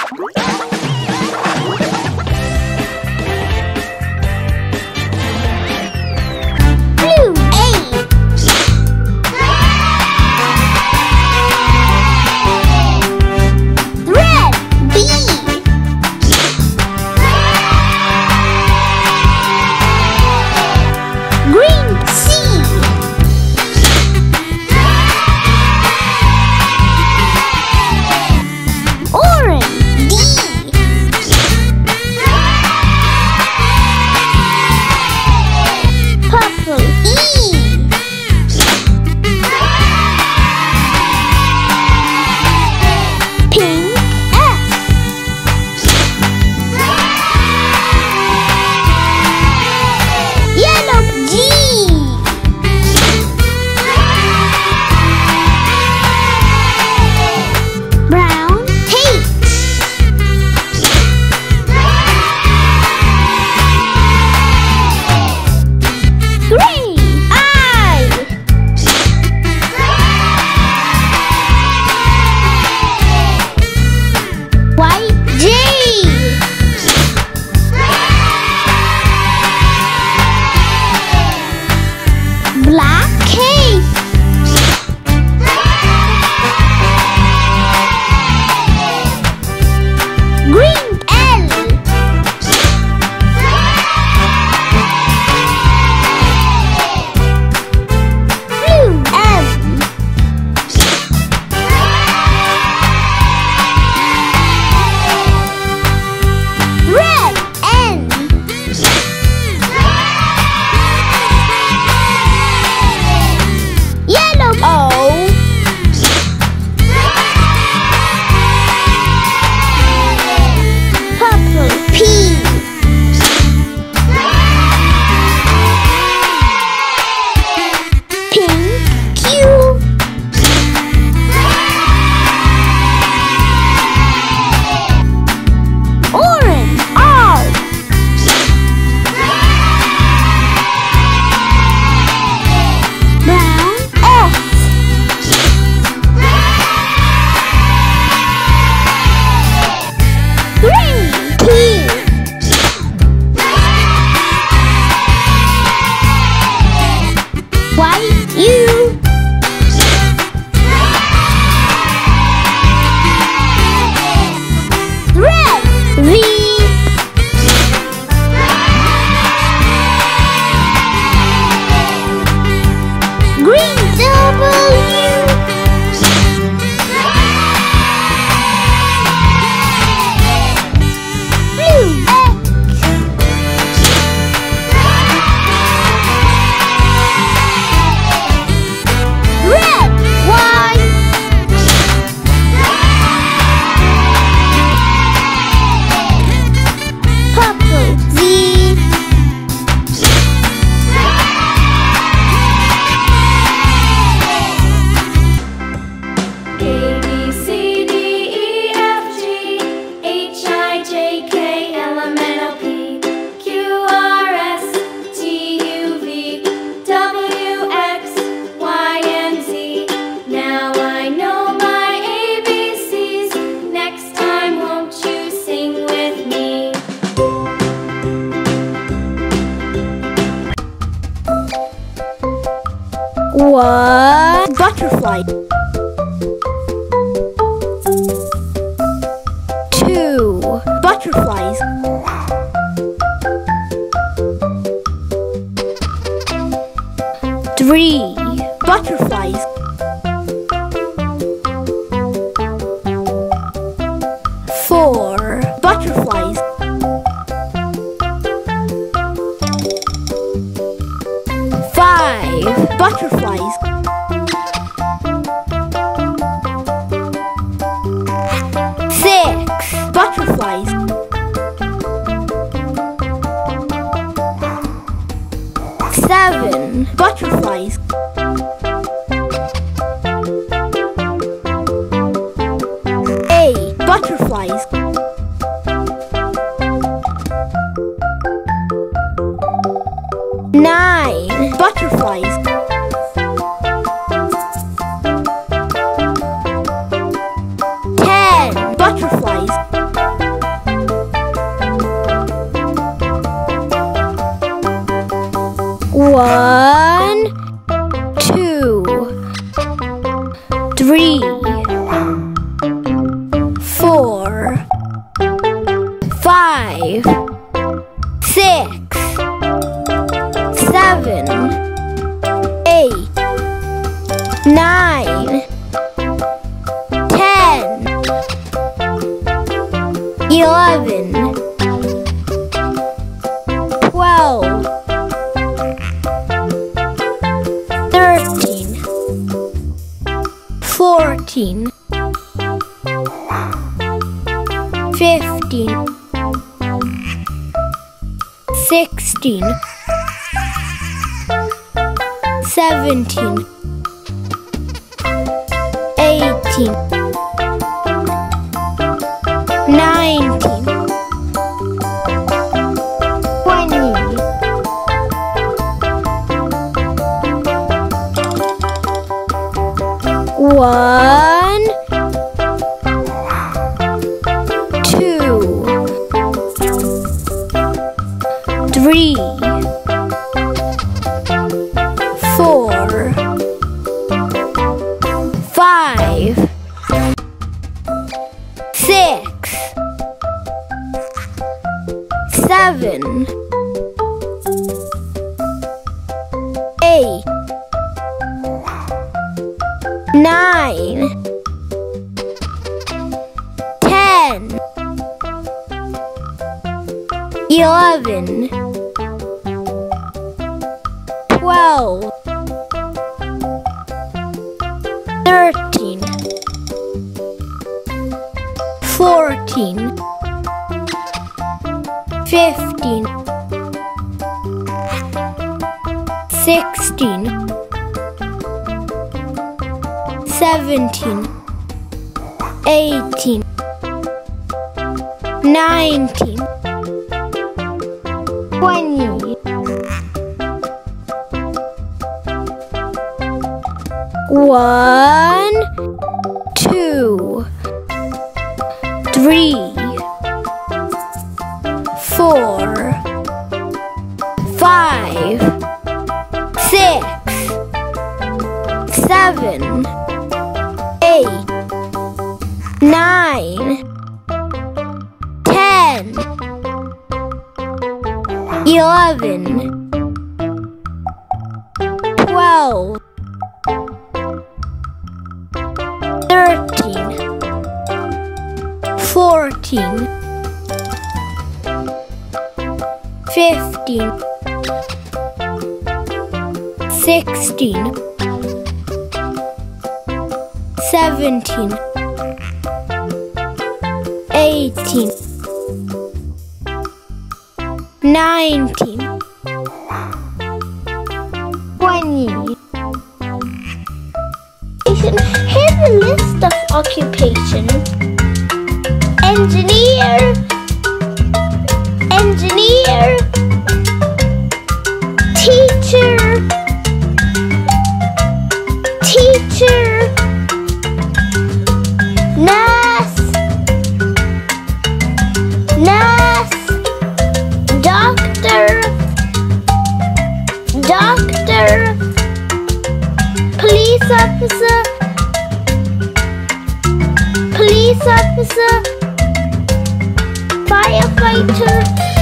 One butterfly. Two butterflies. Three butterflies. Four butterflies. Five butterflies. Six butterflies. Seven butterflies. Eight butterflies. Nine butterflies. 10 butterflies. 1, 2, 3, 4, 5, 6, 7, 8, 9, 10, 11, 12, 13, 14, 15, 16, 17, 18, 19, 20. 1, 2, 3, 4, 5, 6, 7, 8, 9, 10, 11, 12, 13, 14, 15, 16, 17, 18, 19, 20. 1, 2, 3, 4, 5, 6, 7, 8, 9, 10, 11, 12, 13, 14, 15, 16, 17, 18, 19, 20. Here's a list of occupations: engineer, engineer, teacher, teacher, nurse, nurse, doctor, doctor, police officer, police officer, firefighter,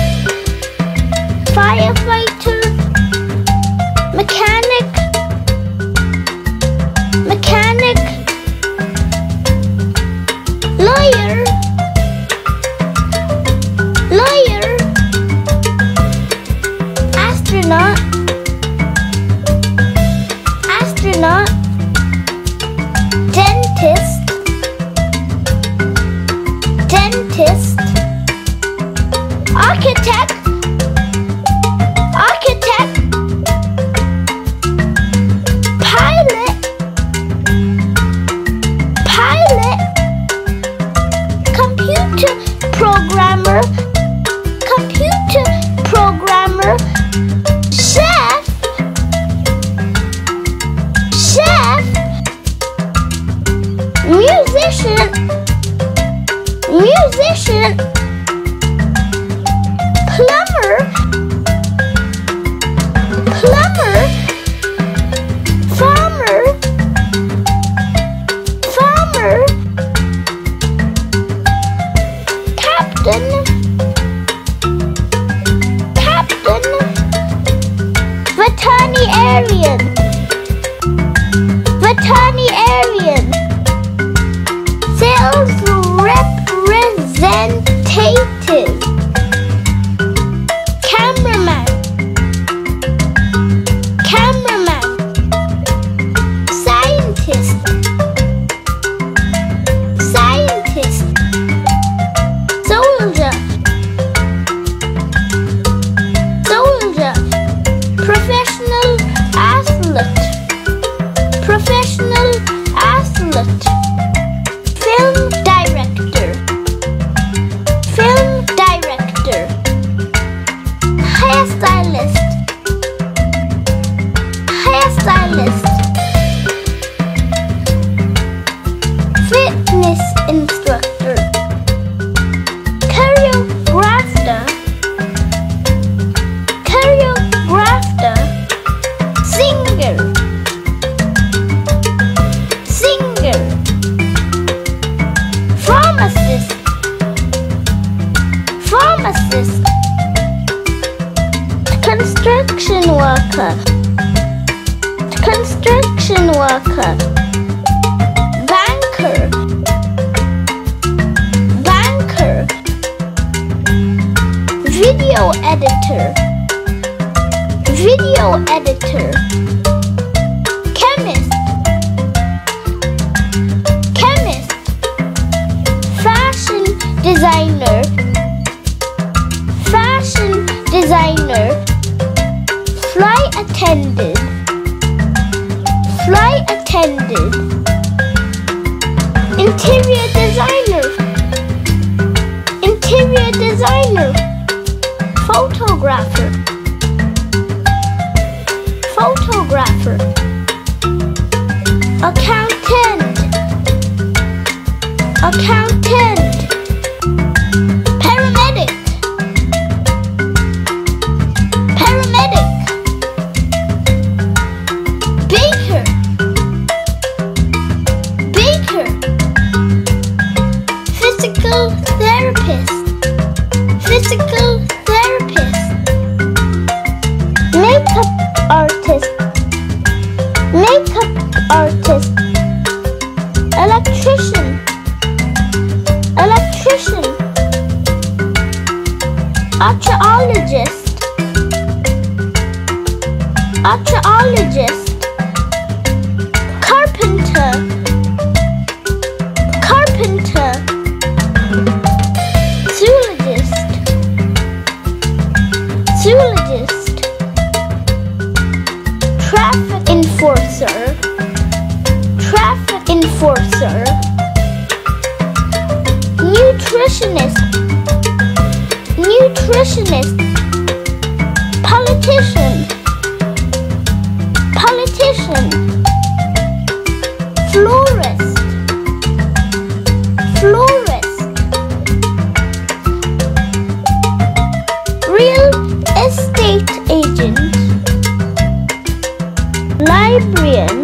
firefighter, mechanic, mechanic, lawyer, lawyer, astronaut, astronaut, dentist, dentist, architect, architect, pilot, pilot, computer programmer, computer programmer, chef, chef, musician, musician, plumber, plumber, Captain, veterinarian, sales representative, cameraman, scientist, soldier, professional athlete, film director, hairstylist, fitness instructor, choreographer, singer, pharmacist, construction worker, banker, video editor, chemist, fashion designer, flight attendant, interior designer, photographer, accountant, paramedic, baker, physical therapist, makeup artist, electrician, archaeologist, carpenter, zoologist, traffic enforcer, nutritionist, politician, florist, real estate agent, librarian,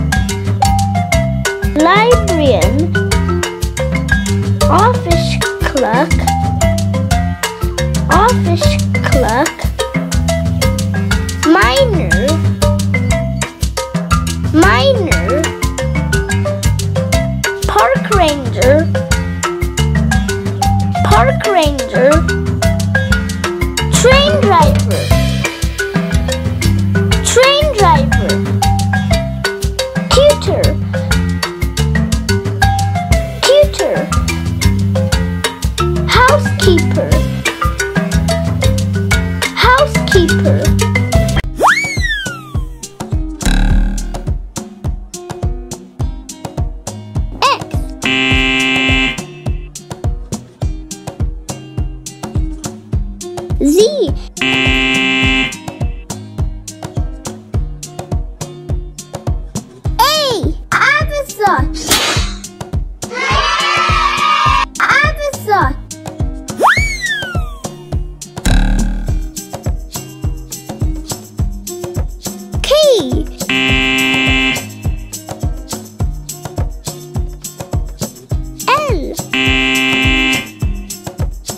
office clerk, miner, park ranger, train driver, tutor, housekeeper, Z, A, Avatar, K, L,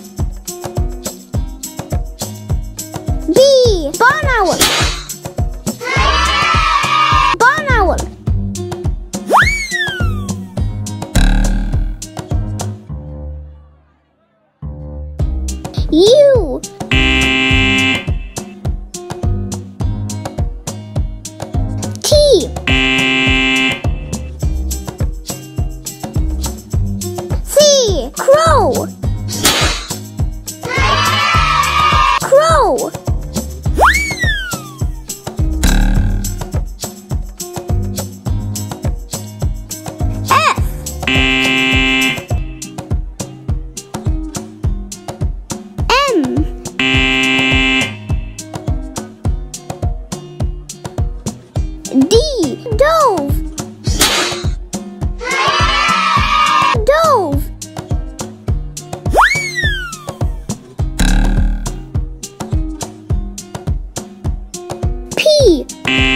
U. T. C. Crow. Crow. D. Dove. Dove. P.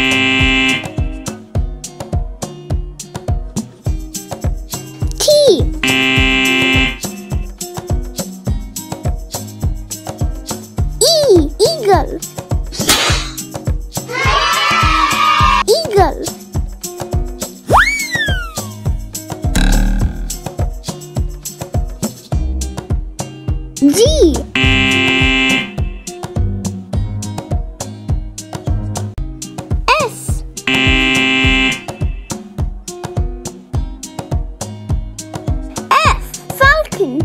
T. E. Eagle. Eagle. G. S. F. Falcon.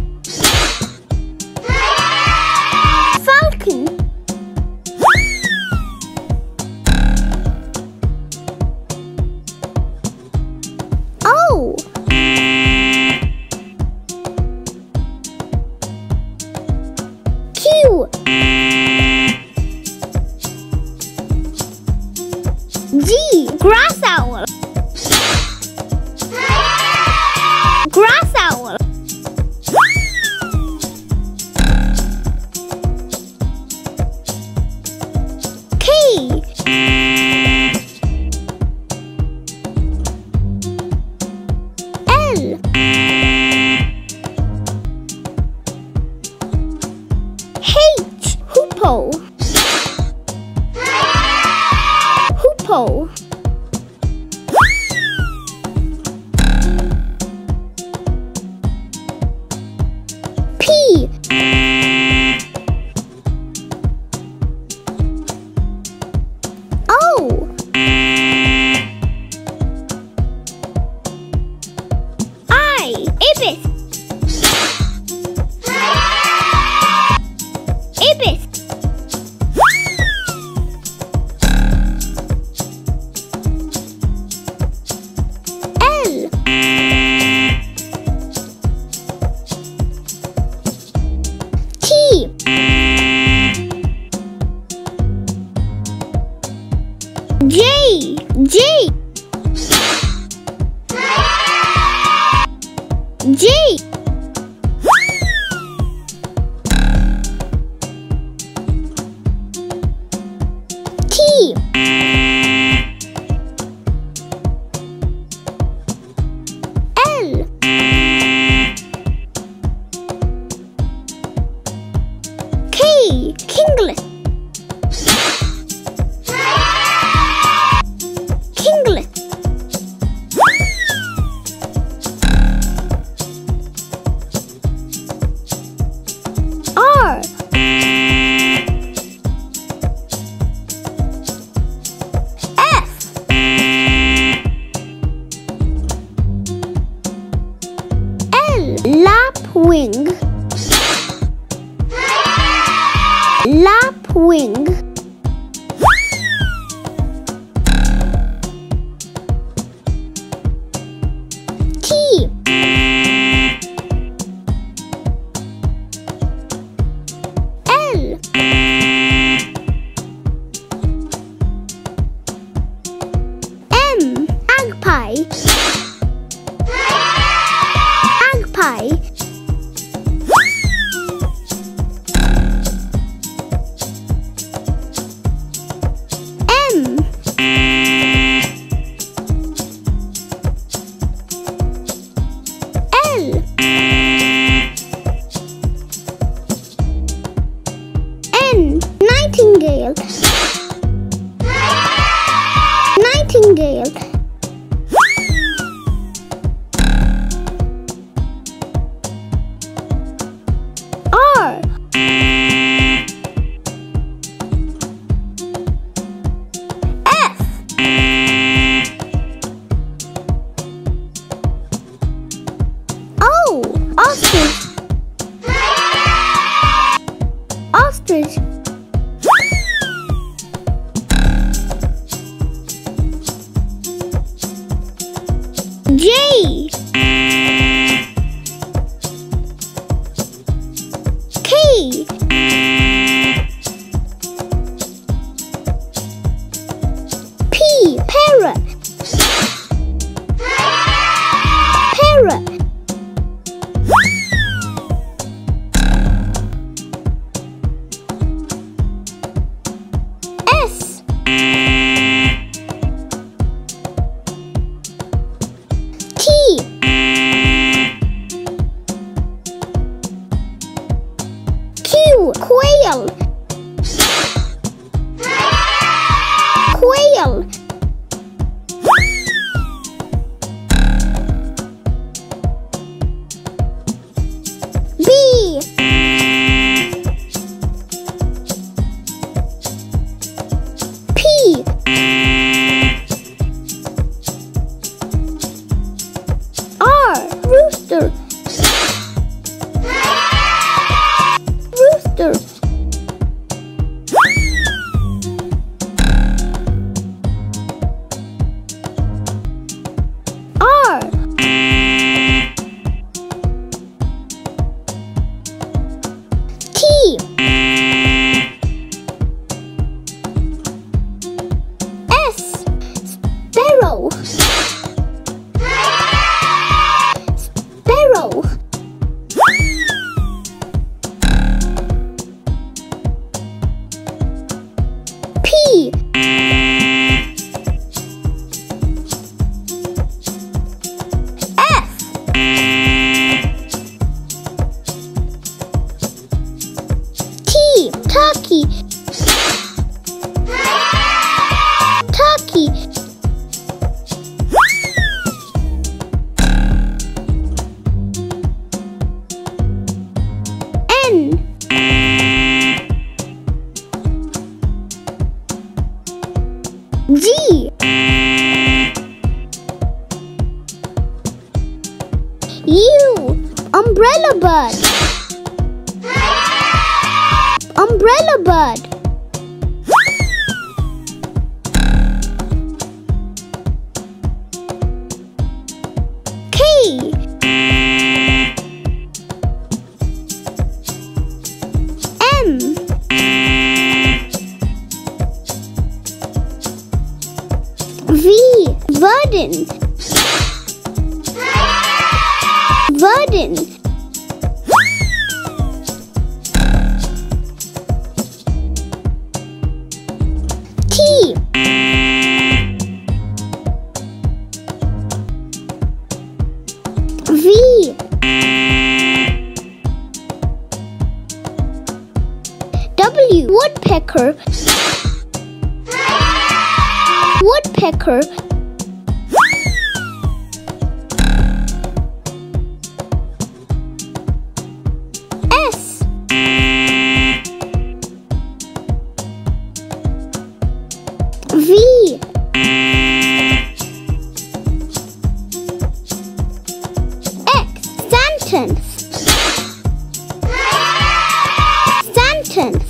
Falcon. O. Q. G. Grass owl. Grass owl. K. L. H. Hoopoe. Hoopoe. P. O. I. Ibis. Ibis. L. T. J. J. J. T. L. K. Kinglet. Kinglet. R. F. L. Lapwing. Lapwing. T. L. M. Magpie. Magpie. Nightingale. Nightingale. R. letters. J. K. P. Parrot. Parrot. S. T. Q. Quail. Quail. B. P. R. Rooster. Rooster. R. T. S. Sparrow. Sparrow. P. F. T. Turkey. Turkey. N. G. U. Umbrella bird. Umbrella bird. K. M. V. Verdant. Verdant. T. V. W. Woodpecker. Woodpecker. S. V. X. Sentence. Sentence.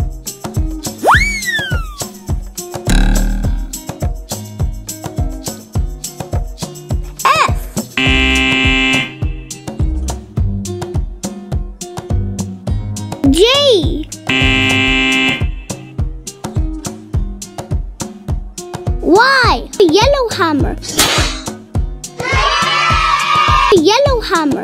F. J. Y. Yellowhammer. Yellowhammer.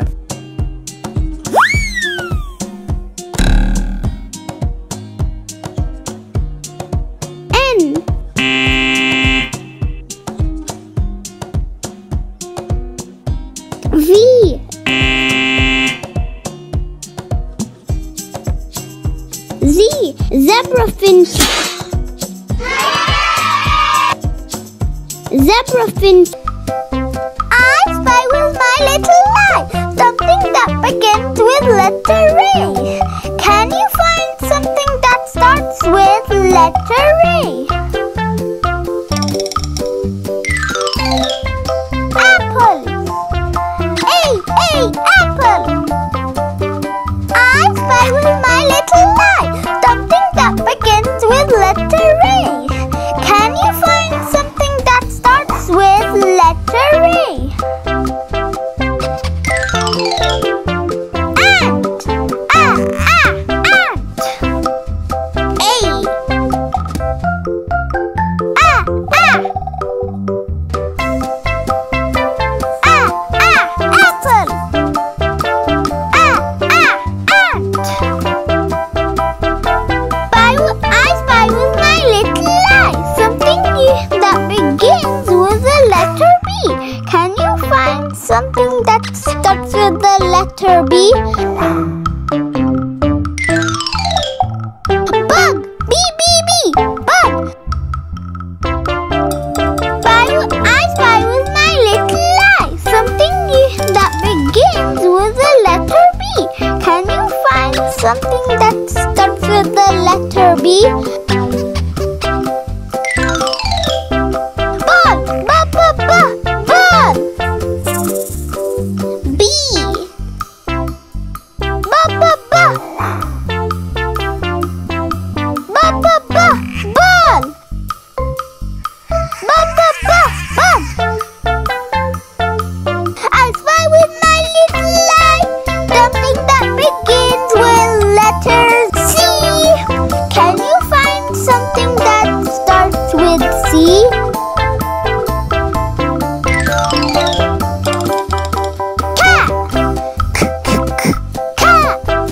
N. V. Z. Zebrafinch. Zebrafinch. I spy with my little eye something that begins with letter A. Can you find something that starts with letter A? Apple. A, apple. I spy with my little eye something something that starts with the letter B? Ball! Ball! B. Ball! Ball! I spy with my little eye something that begins with letter C. Can you find something that starts with C? Cat. Cat.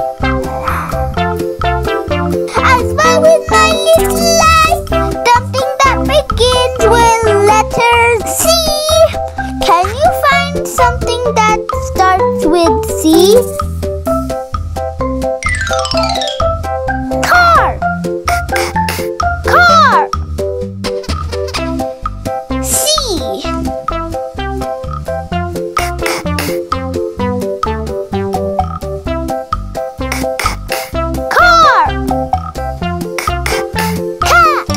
I spy with my little eye something that begins with letter C. Can you find something that starts with C? Car. Car. C. Car. Cat.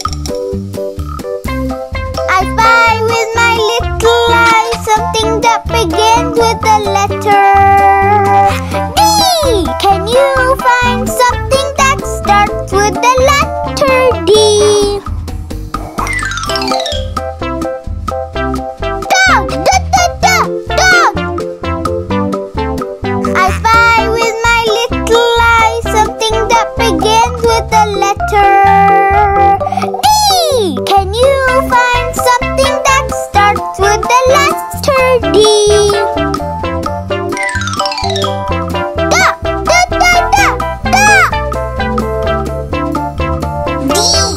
I spy with my little eye something that begins with the letter D. Can you find something that starts with the letter D? Dog! Dog! I spy with my little eye something that begins with the letter D. Can you find something that starts with the letter D? Duck! D.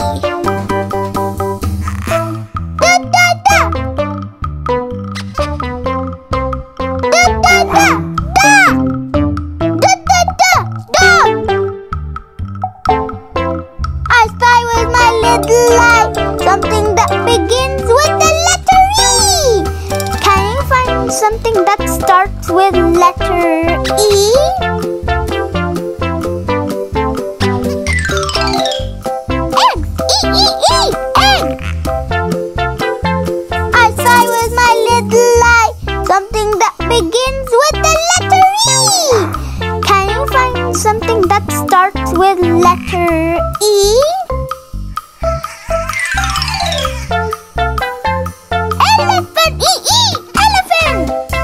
I spy with my little eye something that begins with the letter E. Can you find something that starts with letter E? Egg! Egg! I spy with my little eye something that begins with the letter E. Can you find something that starts with letter E? Elephant! Elephant!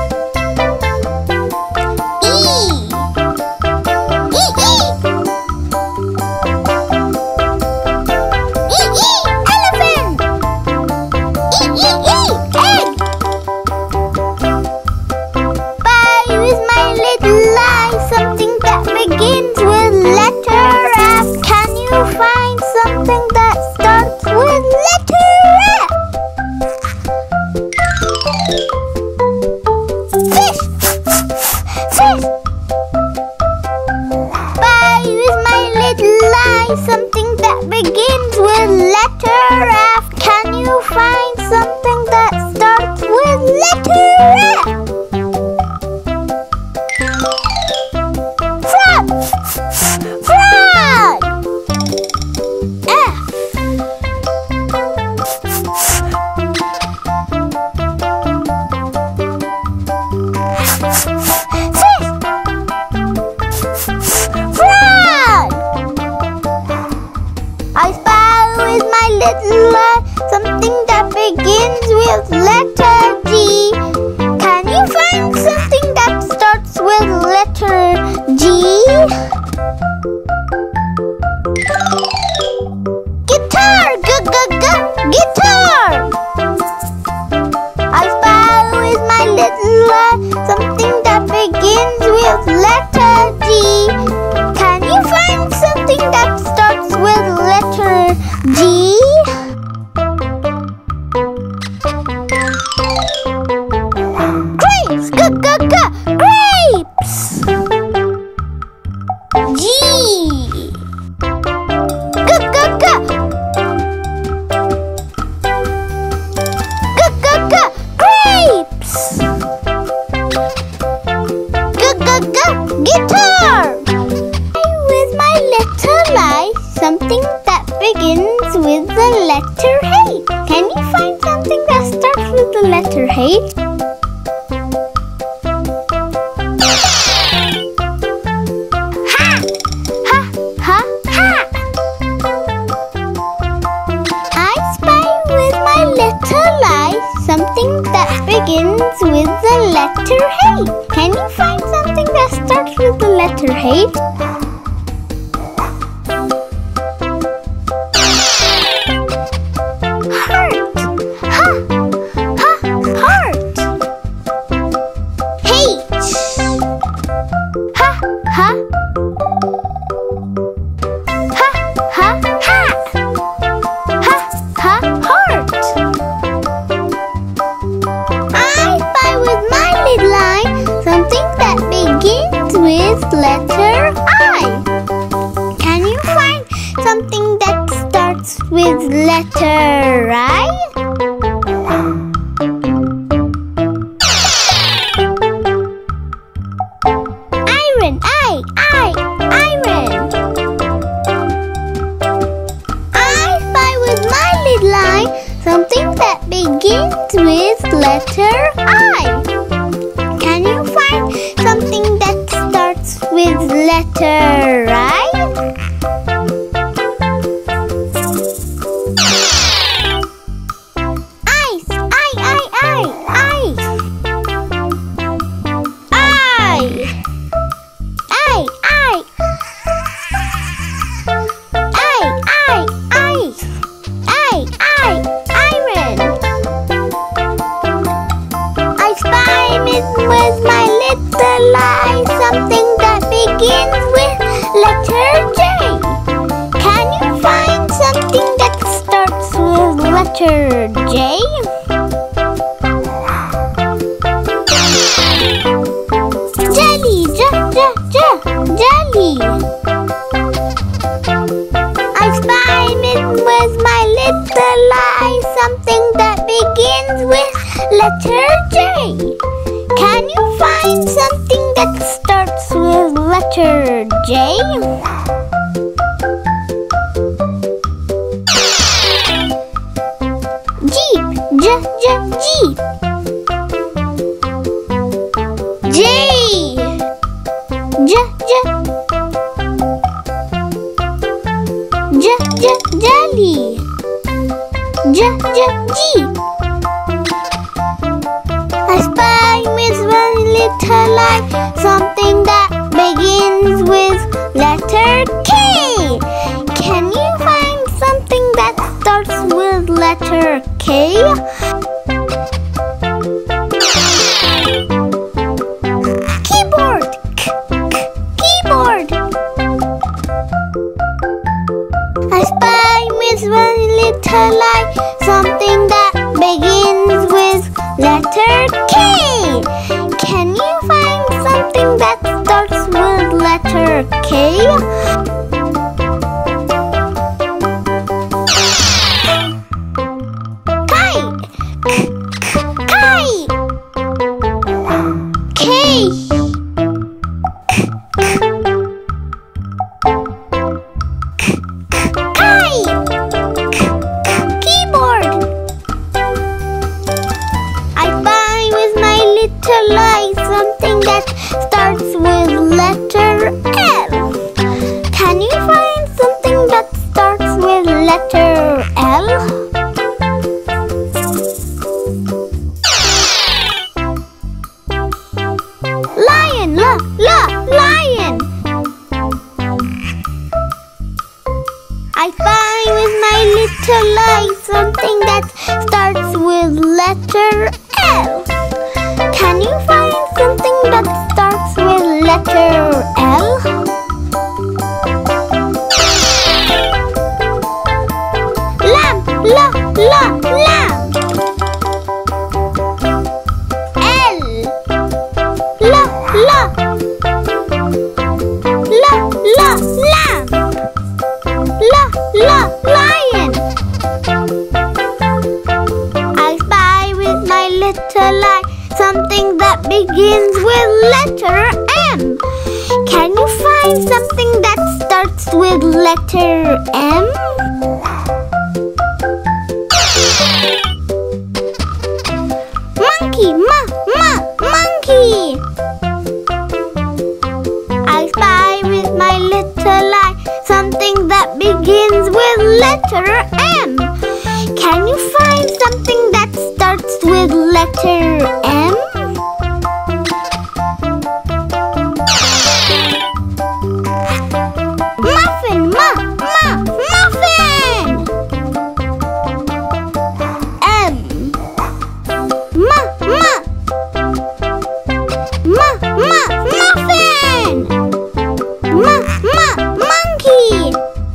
E. Elephant! Egg! Spy with my little eye something that begins with letter F. Can you find something that starts with letter F? Fish! Fish! Spy with my little eye something that begins with letter F. Can you find something that starts with letter F? Frog! Frog! F. Fish! Frog! I spy with my little eye something that begins with letter G. Can you find something that starts with letter G? Guitar! Guitar! I spy with my little eye something that begins with letter G. Can you find something that starts with letter G? Grapes! Grapes! G. Grapes! Guitar! with the letter H? Can you find something that starts with the letter H? Ha! Ha! Ha! Ha! I spy with my little eye something that begins with the letter H. Can you find something that starts with the letter H? Letter I. Can you find something that starts with letter I? Iron, iron. I spy with my little eye something that begins with letter I. Can you find something that starts with letter I? Ice, ice. Iron. I spy with my little eye something that begins with letter J. Can you find something that starts with letter J? Jelly, jelly. I spy with my little eye something that begins with letter J. Can you find something that starts with letter J? Jeep, Jeep. J. Jelly. Jeep. I spy with my little eye something that begins with letter K. Can you find something that starts with letter K? Keyboard. I spy with my little eye something that begins with letter K. Can you find something that starts with letter K? Kite. K. Something that starts with letter L. Can you find something that starts with letter L? Lion, lion. I find with my little eye something that starts with letter L. Can you find something that starts with letter L? Lamp. Lion. I spy with my little eye something that begins with letter M. Can you find something that starts with letter M? letter M. Can you find something that starts with letter M? Muffin, muffin. M. Muffin. Monkey.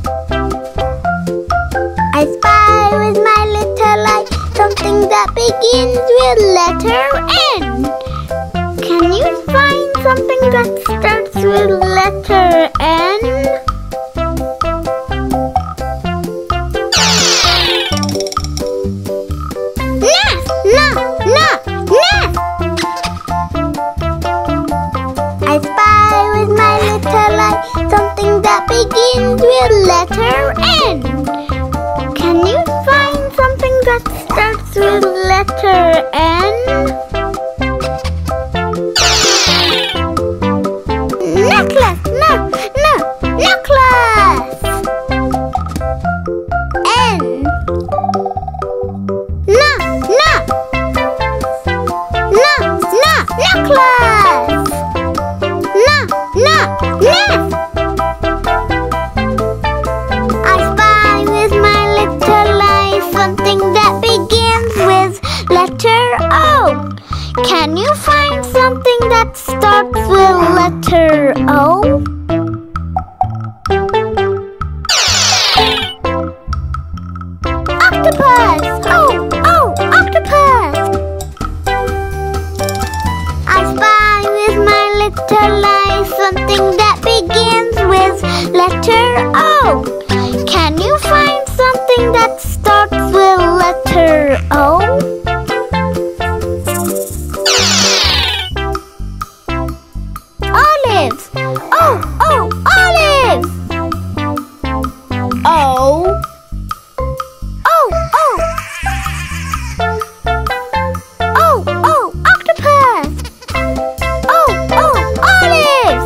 I spy with my little eye something that begins with letter N. Can you find something that starts with letter N? Nest. I spy with my little eye something that begins with letter N. Can you find something that starts with letter N? Necklace. N. Necklace. Nest. I spy with my little eye something that begins with letter O. Can you find something that starts with letter O? Octopus. Octopus. I spy with my little eye something that begins with letter O. Can you find something that starts with letter O? Olives. Olives. Octopus. Olives.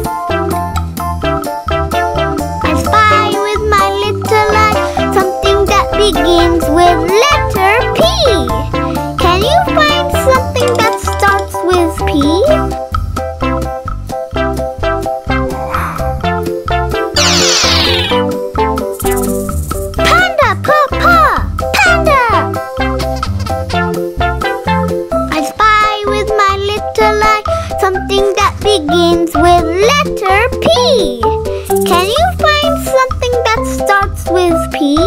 I spy with my little eye something that begins with letter P. Can you find something that starts with P? Panda. I spy with my little eye something that begins with letter P. Can you find something that starts with P?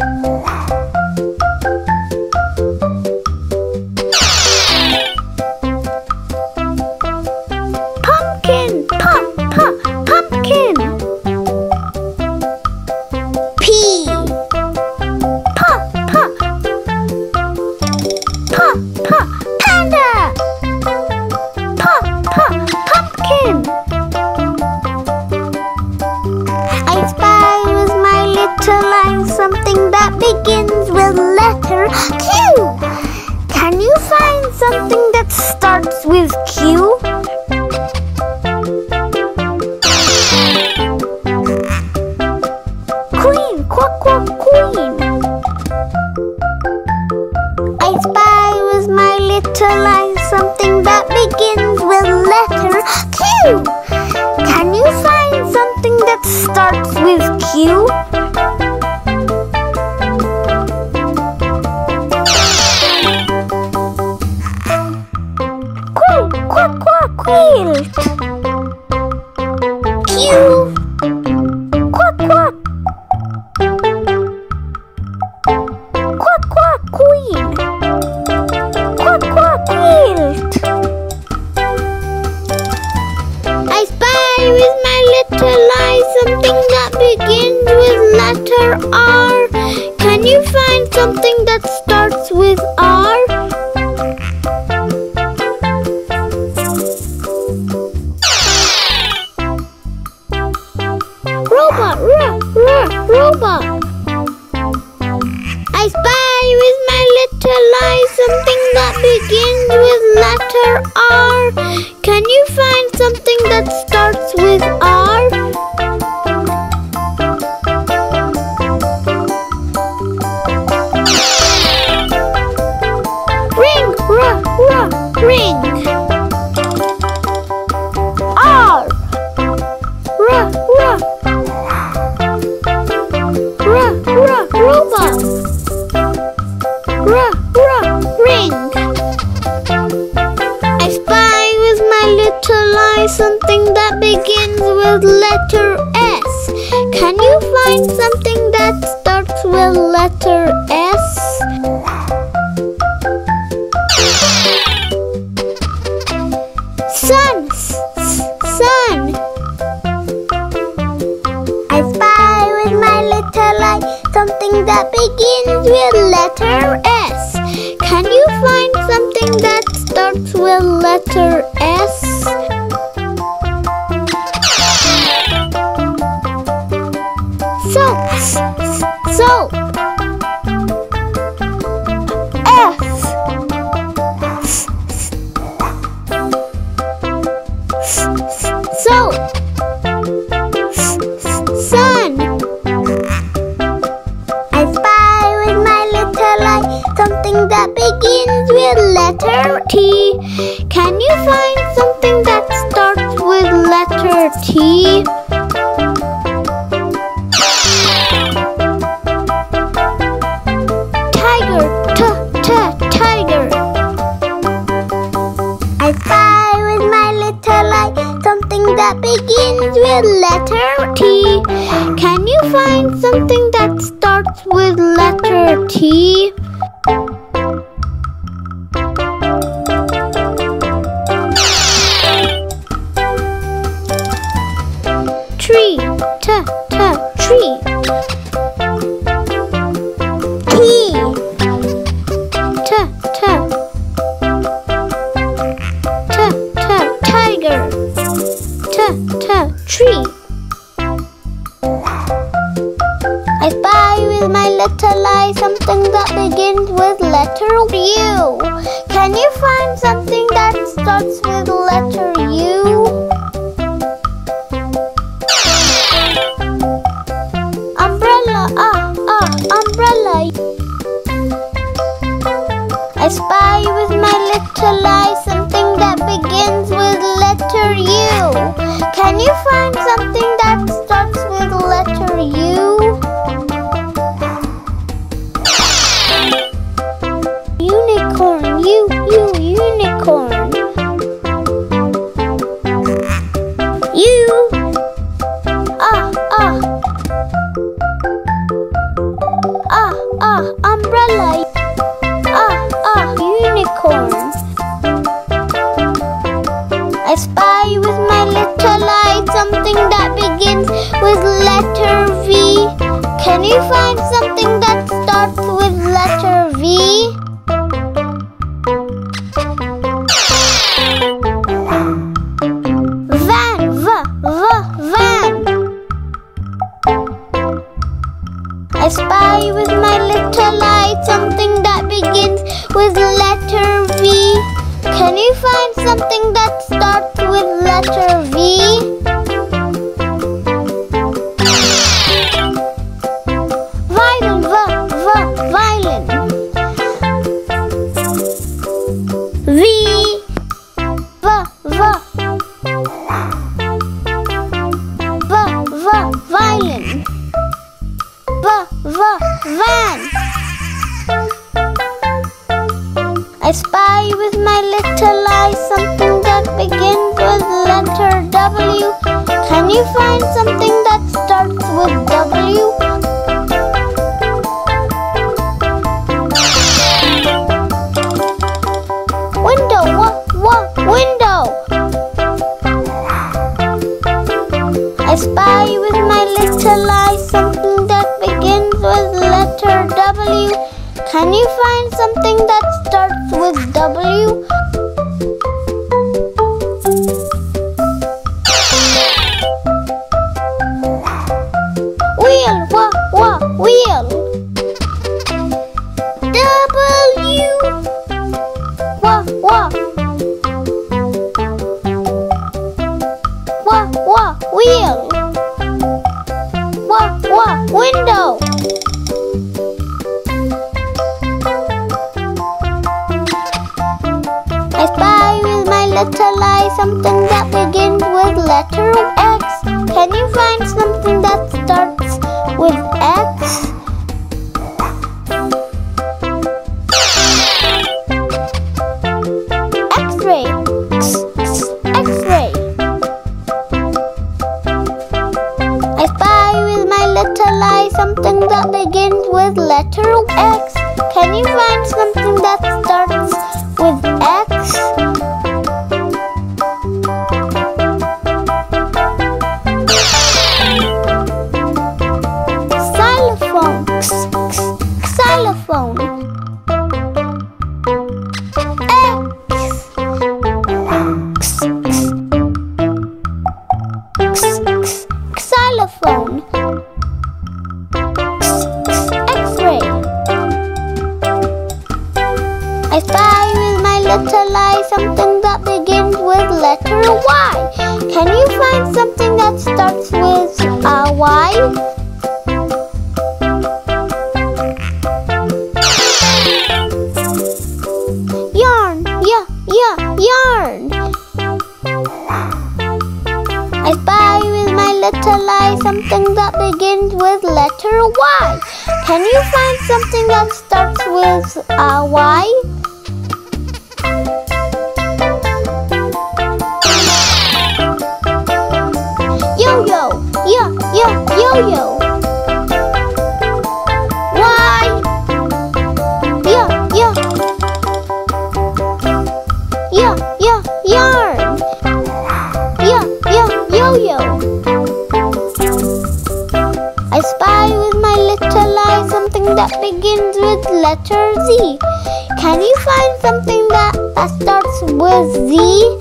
Pumpkin. P. Panda. Pumpkin. I spy with my little eye something that begins with letter Q. Can you find something that starts with Q? Queen. I spy with my little eye something that begins with letter Q. Can you find something that starts with Q? Quilt. Q. Quack. Queen. Quilt. I spy with my little eye something that begins with letter R. Can you find something that starts with R? Robot. I spy with my little eye something that begins with letter R. Can you find something that starts with R? Can you find something that starts with letter S? Sun, sun. I spy with my little eye something that begins with letter S. Can you find something that starts with letter S? Soap, soap. Soap. Sun. I spy with my little eye something that begins with letter T. Can you find something that starts with letter T? Tiger, tiger. I spy with my little eye something that begins with letter T. Can you find something that starts with letter T? Tree, tree. T, tiger. Tree. I spy with my little eye something that begins with letter U. Can you find something that starts with letter U? Umbrella, umbrella. I spy with my little eye something that begins with letter U. Can you find something that starts with letter U? Unicorn, unicorn. Umbrella. Unicorn. I spy with my little eye something that begins with letter V. Can you find something that starts with letter V? Van, van. I spy with my little eye something that begins with letter V. Can you find something that starts with letter V? Violin, violin. V, violin. Van. I spy with my little eye something that begins with letter W. Can you find something that starts with W? Window, window. I spy with my little eye something that begins with letter W. Can you find something that starts with W? Wheel, wheel. W. Wheel. Window. I spy with my little eye something that begins with letter X. Can you find something that starts with X? X-ray. X-ray. I spy with my little eye something that begins with letter X? Can you find something that starts with X? Xylophone. Xylophone. Xylophone. X-ray. I spy with my little eye something that begins with letter Y. Can you find something that starts with a Y? Yarn. Yarn. I spy with my little eye something that begins with letter Y. Can you find something that starts with a Y? Yo-yo. Yo-yo. Y. Yarn. Yo-yo. I spy with my little eye something that begins with letter Z. Can you find something that starts with Z?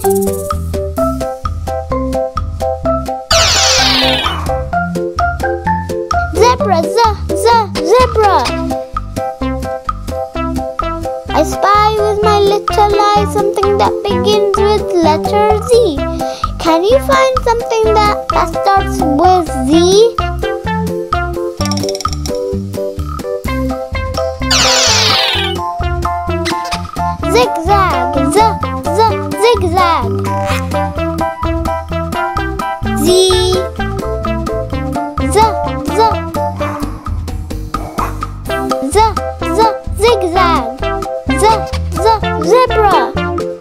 Zebra. Zebra. I spy with my little eye something that begins with letter Z. Can you find something that starts with Z? Zigzag. Zigzag. Z. Zigzag. Zebra.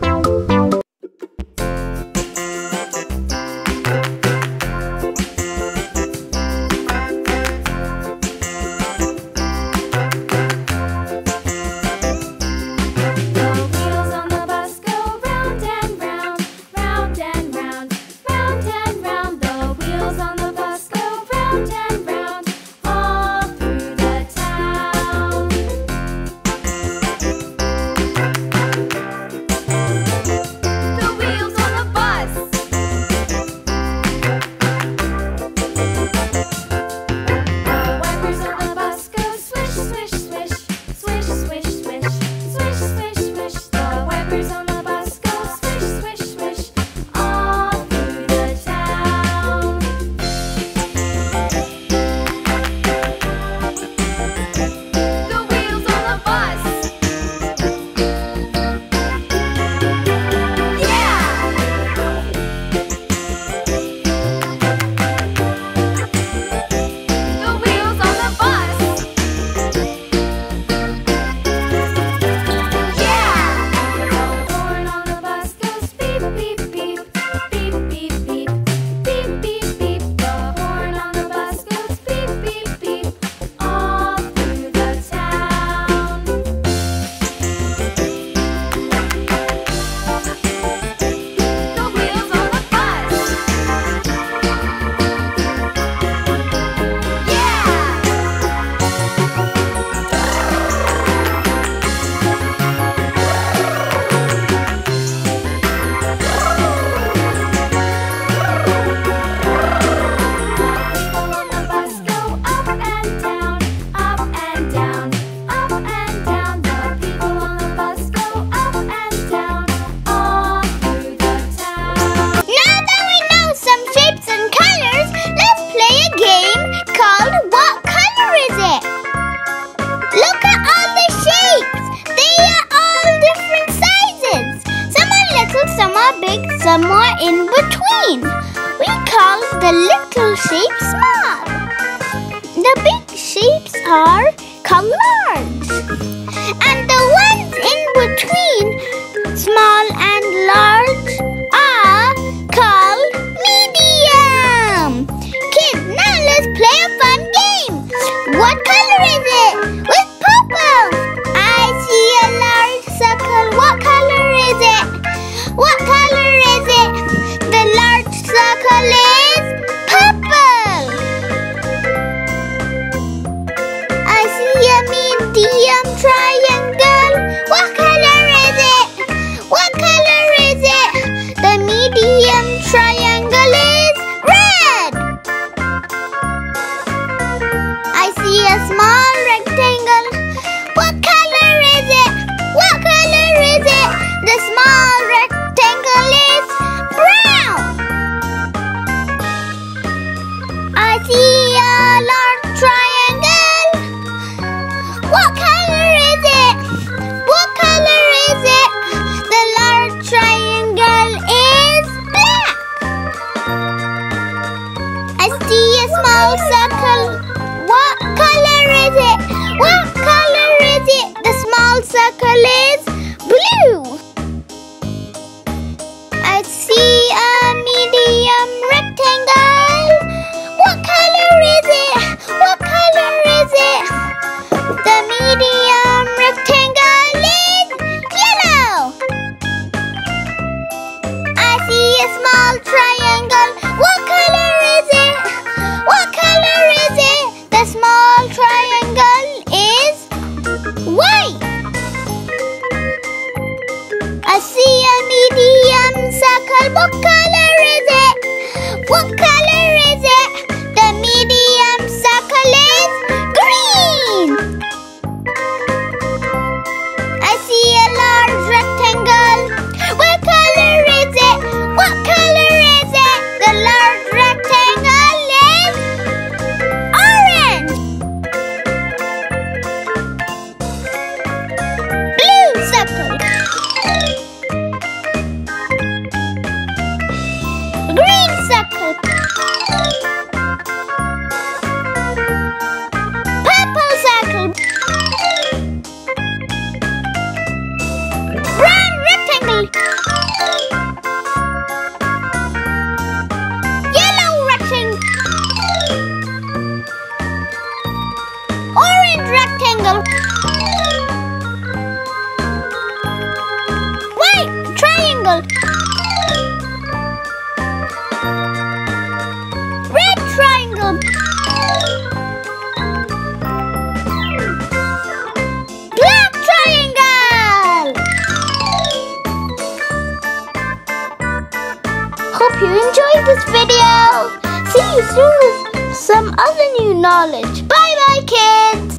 somewhere in between. We call the little shapes small. The big shapes are called large. And the ones in between, small and large, are called medium. Kids, now let's play a fun game. rectangle. White triangle. Red triangle. Black triangle. Hope you enjoyed this video. See you soon with some other new knowledge. Bye bye, kids.